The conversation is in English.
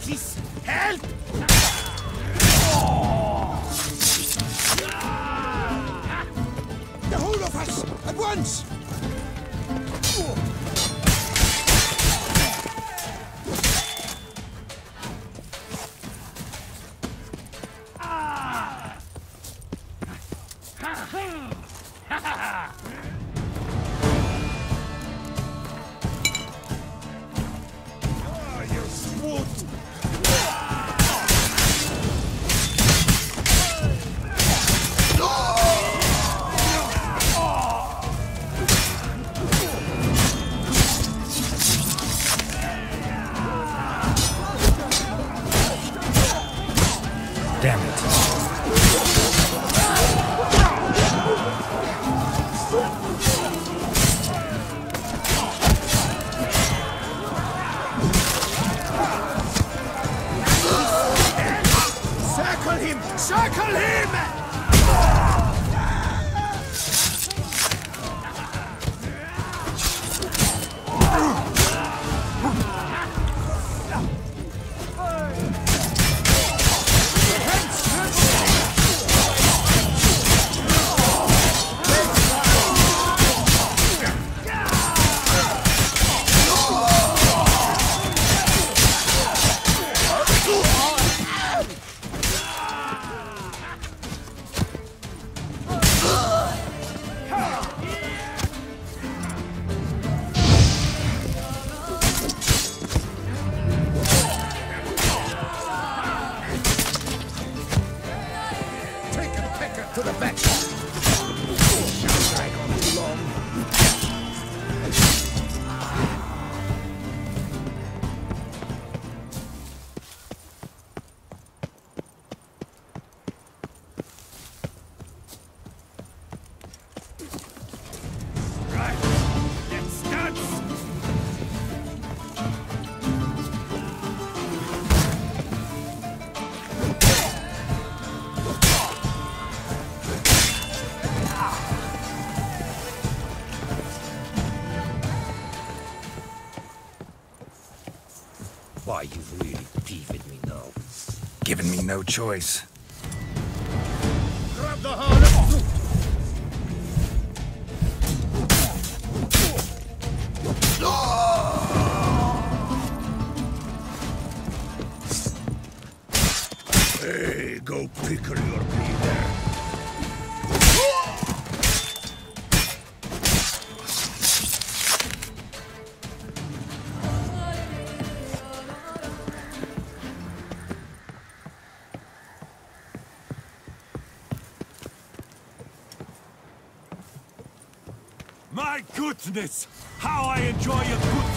Justice! Help! The whole of us! At once! Damn it. Circle him! Circle him! To the back! Drag on too long. Right, let's dance! Why, you've really peeved me now. Giving me no choice. Grab the harness! Hey, go pickle your bleeder. My goodness! How I enjoy a good